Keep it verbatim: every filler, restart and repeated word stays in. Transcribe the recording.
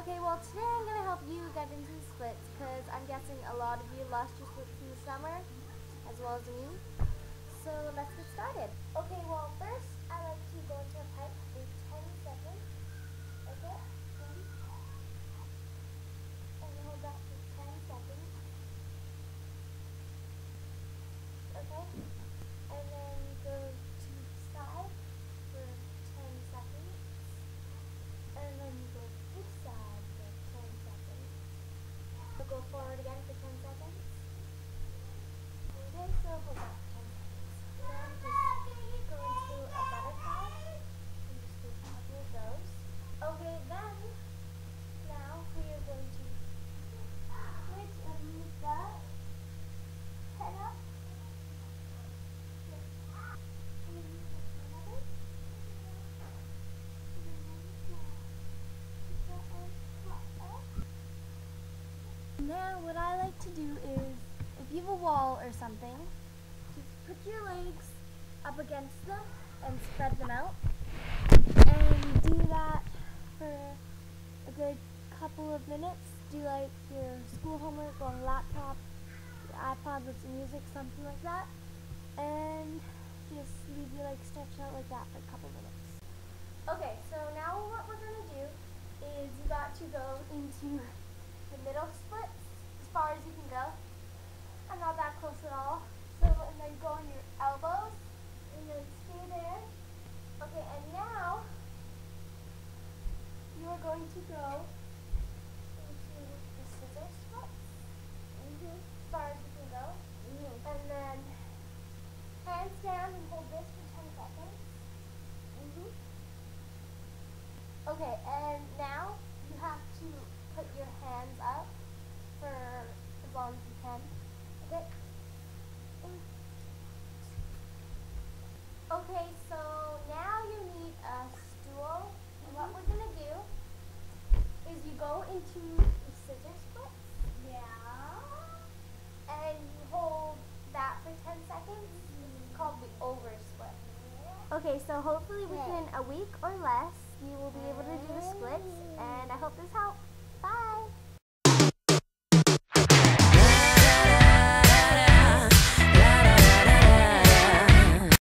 Okay, well today I'm going to help you get into the splits because I'm guessing a lot of you lost your splits in the summer, as well as me. So let's get started. Okay, well first I like to go into a pipe for ten seconds. Okay? And hold that for ten seconds. Okay? And then go to the side for ten seconds. And then go to this side for ten seconds. So go forward again for ten seconds. Okay, so hold that for ten seconds. Then just go into a butterfly. And just do a couple of those. Okay, then now we are going to switch and move that head up. Now what I like to do is, if you have a wall or something, just put your legs up against them and spread them out. And do that for a good couple of minutes. Do like your school homework on a laptop, your iPod with some music, something like that. And just leave your legs stretched out like that for a couple minutes. Okay, so now what we're going to do is you got to go into the middle splits as far as you can go. I'm not that close at all. So, and then go on your elbows and then stay there. Okay, and now you are going to go into the scissor splits mm-hmm. as far as you can go. Mm-hmm. And then hands down and hold this for ten seconds. Mm-hmm. Okay, and now you have to put your hands up for as long as you can. Okay? Okay, so now you need a stool. And what we're going to do is you go into the scissor splits. Yeah. And you hold that for ten seconds. This is called the over split. Okay, so hopefully within a week or less, you will be able to do the splits. And I hope this helps.